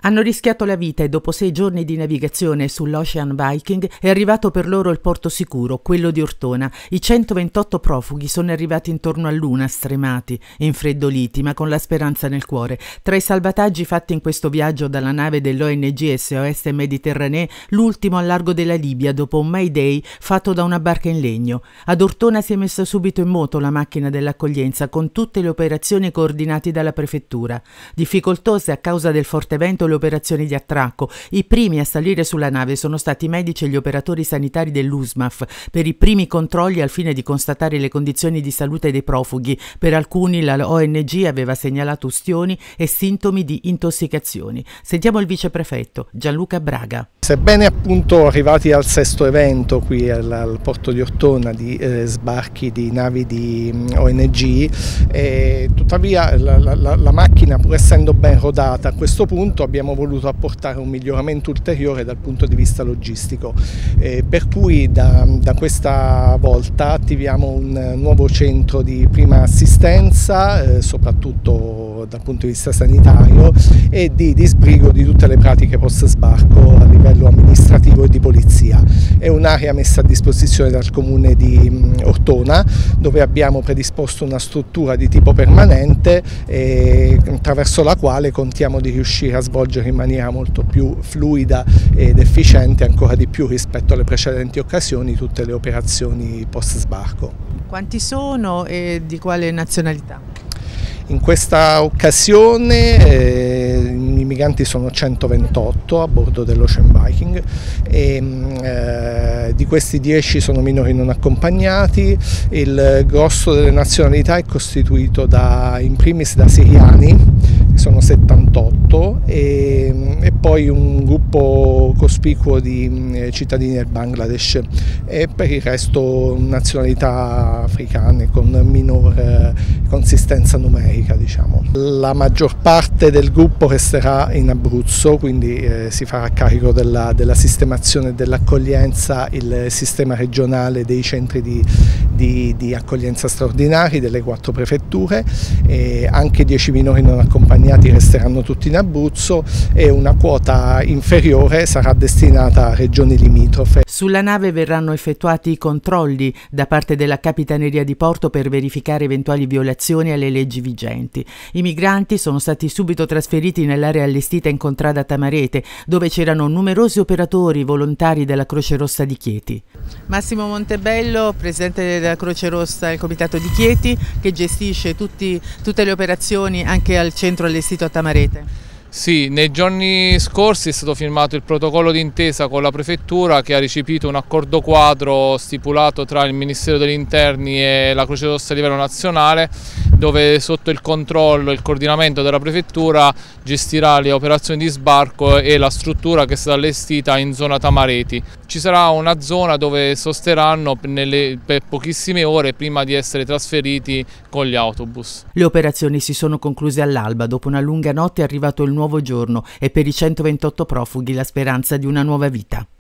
Hanno rischiato la vita e dopo 6 giorni di navigazione sull'Ocean Viking è arrivato per loro il porto sicuro, quello di Ortona. I 128 profughi sono arrivati intorno a luna, stremati, infreddoliti, ma con la speranza nel cuore. Tra i salvataggi fatti in questo viaggio dalla nave dell'ONG SOS Mediterranee, l'ultimo al largo della Libia dopo un Mayday fatto da una barca in legno. Ad Ortona si è messa subito in moto la macchina dell'accoglienza con tutte le operazioni coordinate dalla prefettura. Difficoltose a causa del forte vento le operazioni di attracco. I primi a salire sulla nave sono stati i medici e gli operatori sanitari dell'USMAF per i primi controlli al fine di constatare le condizioni di salute dei profughi. Per alcuni la ONG aveva segnalato ustioni e sintomi di intossicazioni. Sentiamo il viceprefetto Gianluca Braga. Sebbene appunto arrivati al 6° evento qui al porto di Ortona di sbarchi di navi di ONG, tuttavia la macchina, pur essendo ben rodata, a questo punto abbiamo voluto apportare un miglioramento ulteriore dal punto di vista logistico, per cui da questa volta attiviamo un nuovo centro di prima assistenza, soprattutto dal punto di vista sanitario, e di disbrigo di tutte le pratiche post sbarco a livello amministrativo e di polizia. È un'area messa a disposizione dal comune di Ortona, dove abbiamo predisposto una struttura di tipo permanente attraverso la quale contiamo di riuscire a svolgere in maniera molto più fluida ed efficiente, ancora di più rispetto alle precedenti occasioni, tutte le operazioni post sbarco. Quanti sono e di quale nazionalità? In questa occasione i migranti sono 128 a bordo dell'Ocean Viking e di questi 10 sono minori non accompagnati. Il grosso delle nazionalità è costituito in primis da siriani, che sono 78, e poi un gruppo cospicuo di cittadini del Bangladesh, e per il resto nazionalità africane con minor consistenza numerica, diciamo. La maggior parte del gruppo resterà in Abruzzo, quindi si farà carico della sistemazione e dell'accoglienza il sistema regionale dei centri di accoglienza straordinari delle 4 prefetture, e anche 10 minori non accompagnati resteranno tutti in Abruzzo, e una quota inferiore sarà destinata a regioni limitrofe. Sulla nave verranno effettuati i controlli da parte della Capitaneria di Porto per verificare eventuali violazioni alle leggi vigenti. I migranti sono stati subito trasferiti nell'area allestita in contrada Tamarete, dove c'erano numerosi operatori volontari della Croce Rossa di Chieti. Massimo Montebello, presidente della Croce Rossa del Comitato di Chieti, che gestisce tutte le operazioni anche al centro allestito a Tamarete. Sì, nei giorni scorsi è stato firmato il protocollo d'intesa con la Prefettura, che ha recepito un accordo quadro stipulato tra il Ministero degli Interni e la Croce Rossa a livello nazionale, dove sotto il controllo e il coordinamento della Prefettura gestirà le operazioni di sbarco e la struttura che è stata allestita in zona Tamareti. Ci sarà una zona dove sosteranno per pochissime ore prima di essere trasferiti con gli autobus. Le operazioni si sono concluse all'alba. Dopo una lunga notte è arrivato il nuovo giorno e per i 128 profughi la speranza di una nuova vita.